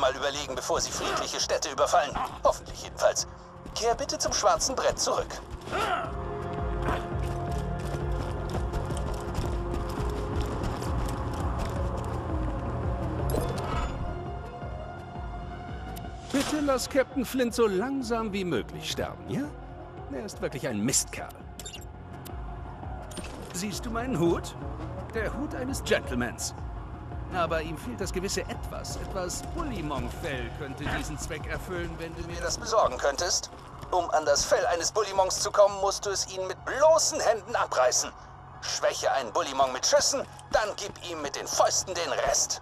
zweimal überlegen, bevor sie friedliche Städte überfallen. Hoffentlich jedenfalls. Kehr bitte zum schwarzen Brett zurück. Bitte lass Captain Flint so langsam wie möglich sterben, ja? Er ist wirklich ein Mistkerl. Siehst du meinen Hut? Der Hut eines Gentlemans. Aber ihm fehlt das gewisse Etwas. Etwas Bullymong-Fell könnte diesen Zweck erfüllen, wenn du mir Das besorgen könntest? Um an das Fell eines Bullymongs zu kommen, musst du es ihnen mit bloßen Händen abreißen. Schwäche einen Bullymong mit Schüssen, dann gib ihm mit den Fäusten den Rest.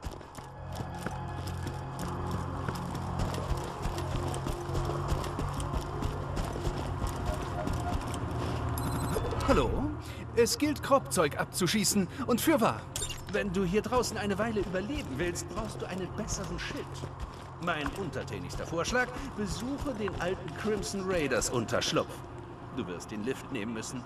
Hallo? Es gilt, Kropfzeug abzuschießen. Und fürwahr, wenn du hier draußen eine Weile überleben willst, brauchst du einen besseren Schild. Mein untertänigster Vorschlag, besuche den alten Crimson Raiders Unterschlupf. Du wirst den Lift nehmen müssen.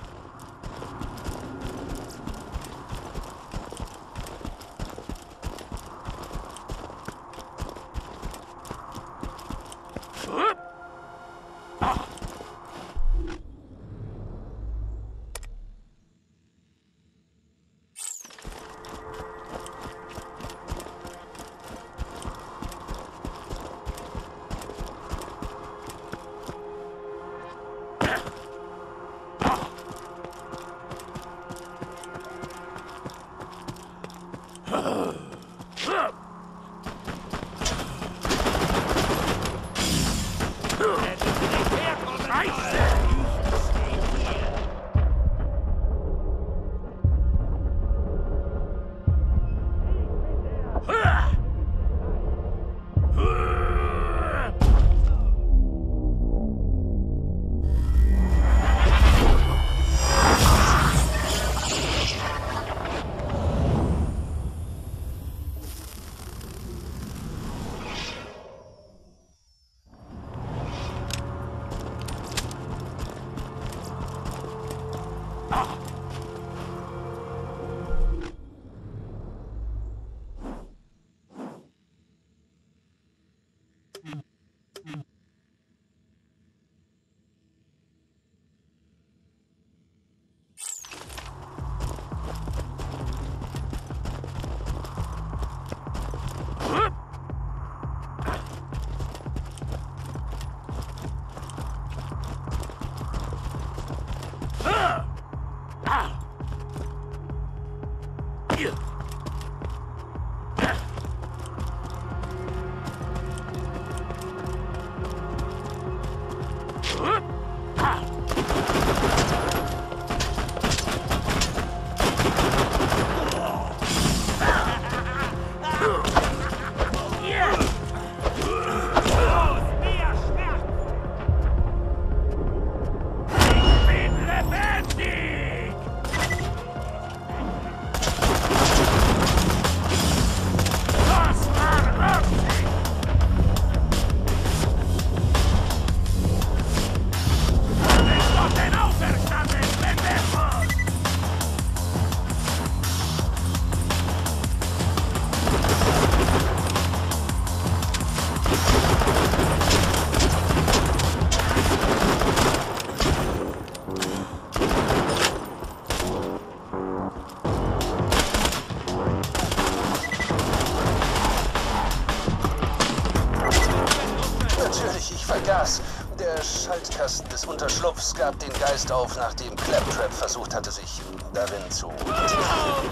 Der Schaltkasten des Unterschlupfs gab den Geist auf, nachdem Claptrap versucht hatte, sich darin zu integrieren.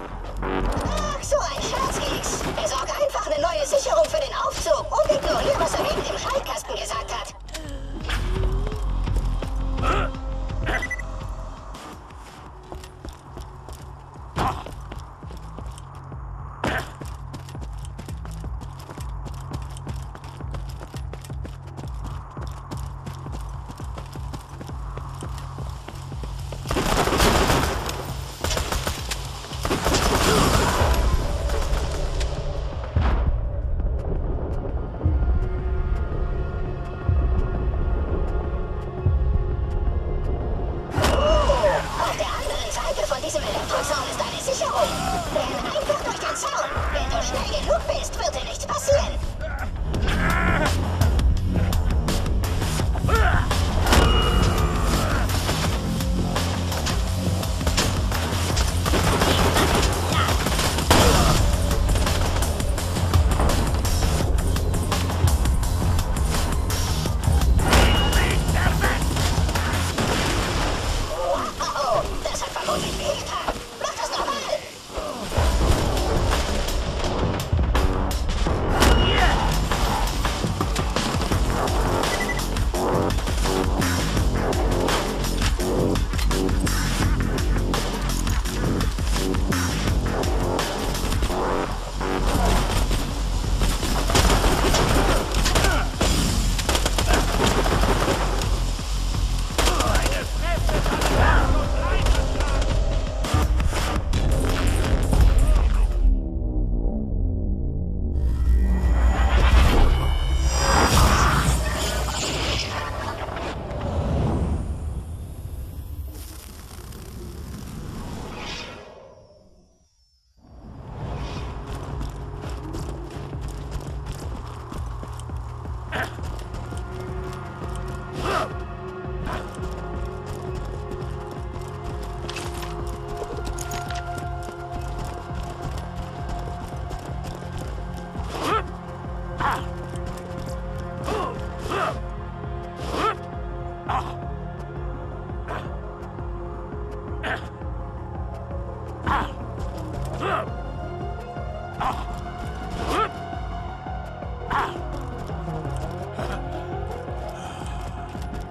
Ach, so ein Scherzkeks. Besorge einfach eine neue Sicherung für den Aufzug und ignoriere, was er eben im Schaltkasten gesagt hat.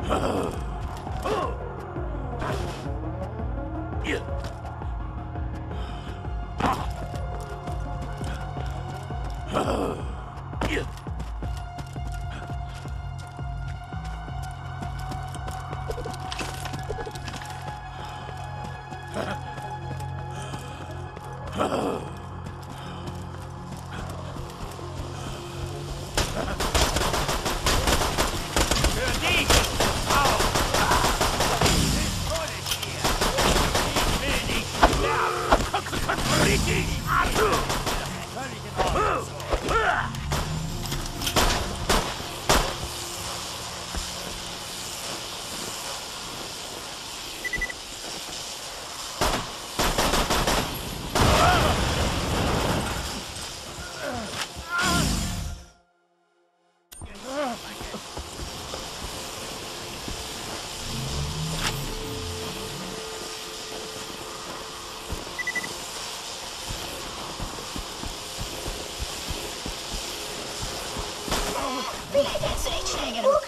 Vielleicht rennst du nicht schnell genug.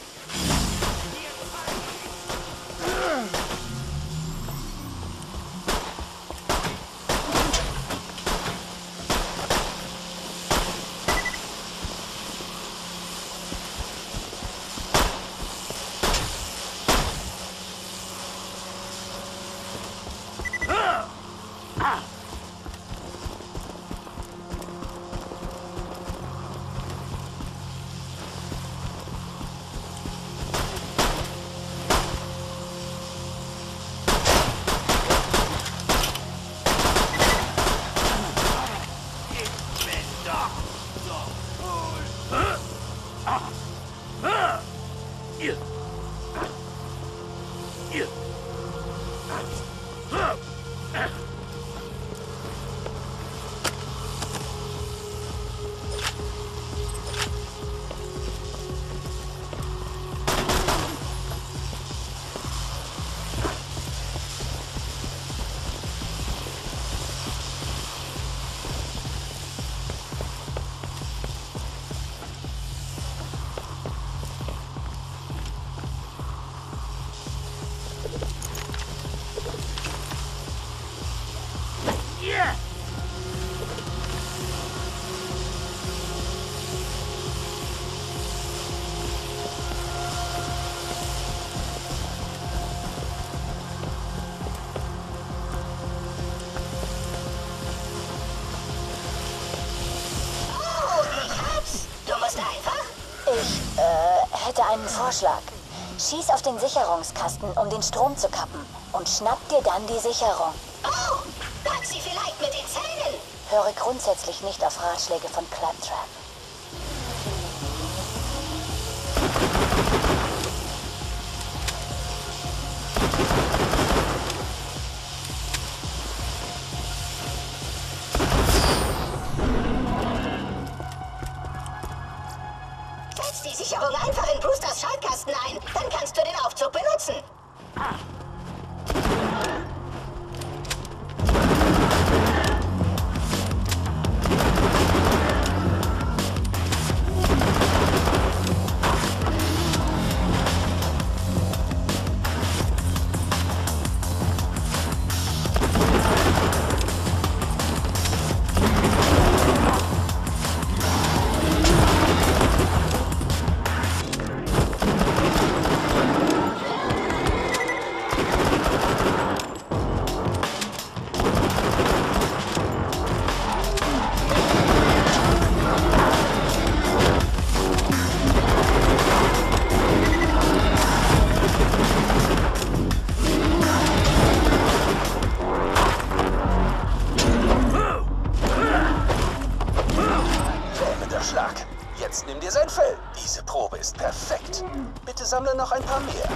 Hätte einen Vorschlag. Schieß auf den Sicherungskasten, um den Strom zu kappen. Und schnapp dir dann die Sicherung. Oh, pack sie vielleicht mit den Zähnen. Höre grundsätzlich nicht auf Ratschläge von Claptrap. Setz die Sicherung einfach in Brewsters Schaltkasten ein. Dann kannst du den Aufzug benutzen. Jetzt nimm dir sein Fell. Diese Probe ist perfekt. Bitte sammle noch ein paar mehr.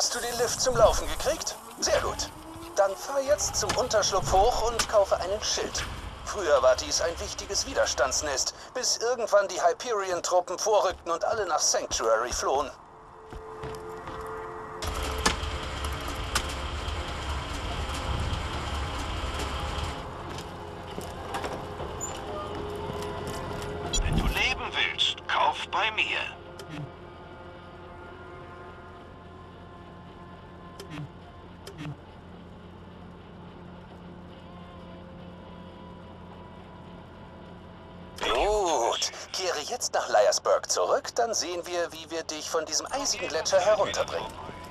Hast du den Lift zum Laufen gekriegt? Sehr gut. Dann fahr jetzt zum Unterschlupf hoch und kaufe einen Schild. Früher war dies ein wichtiges Widerstandsnest, bis irgendwann die Hyperion-Truppen vorrückten und alle nach Sanctuary flohen. Wenn du leben willst, kauf bei mir. Gut, kehre jetzt nach Liarsburg zurück, dann sehen wir, wie wir dich von diesem eisigen Gletscher herunterbringen.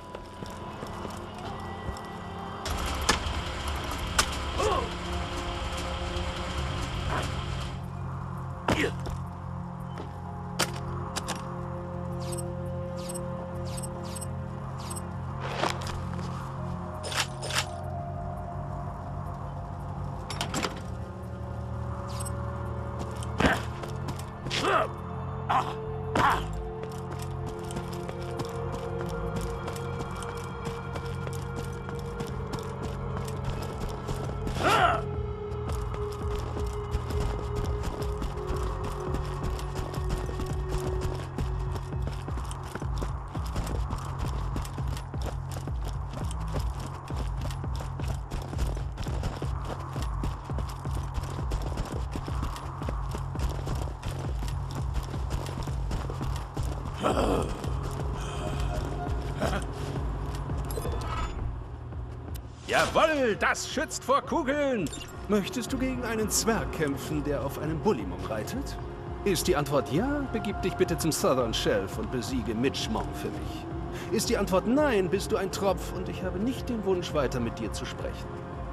Jawohl, das schützt vor Kugeln! Möchtest du gegen einen Zwerg kämpfen, der auf einem Bullymong reitet? Ist die Antwort ja, begib dich bitte zum Southern Shelf und besiege Mitchmong für mich. Ist die Antwort nein, bist du ein Tropf und ich habe nicht den Wunsch, weiter mit dir zu sprechen.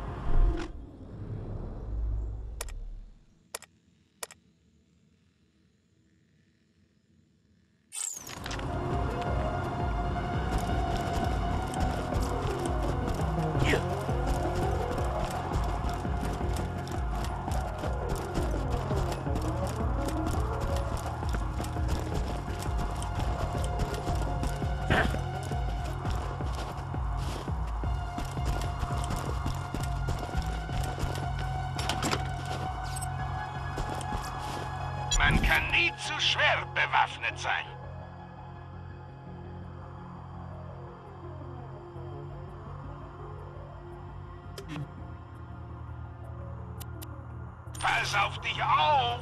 Man kann nie zu schwer bewaffnet sein. Pass auf dich auf!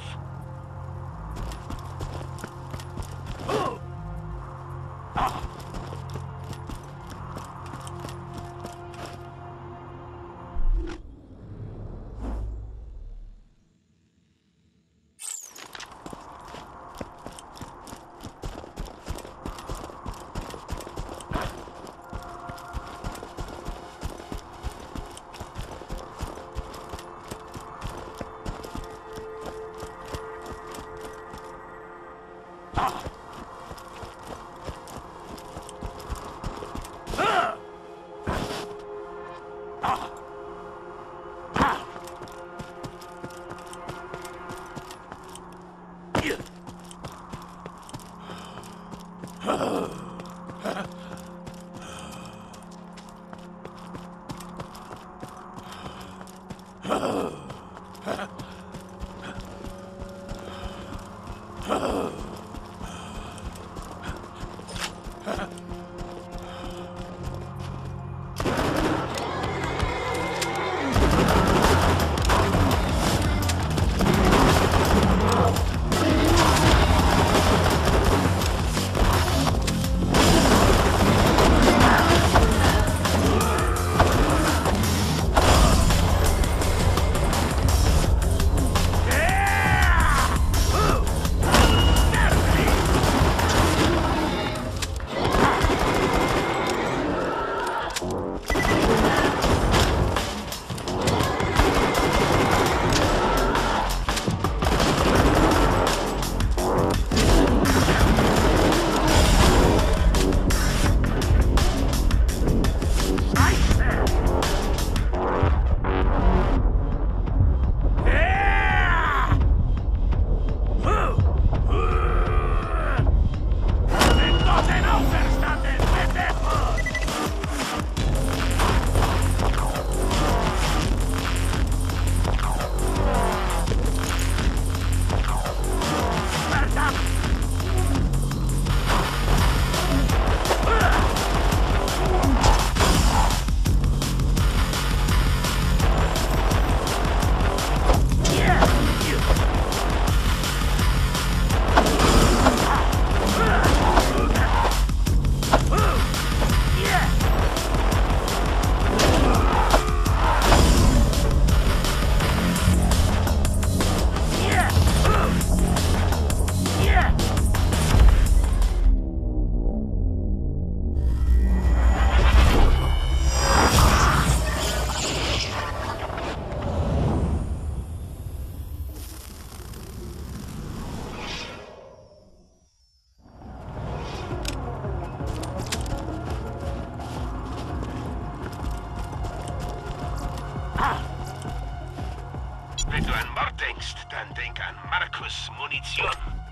Denk an Markus' Munition.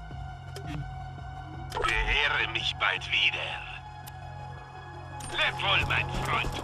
Beehre mich bald wieder. Leb wohl, mein Freund.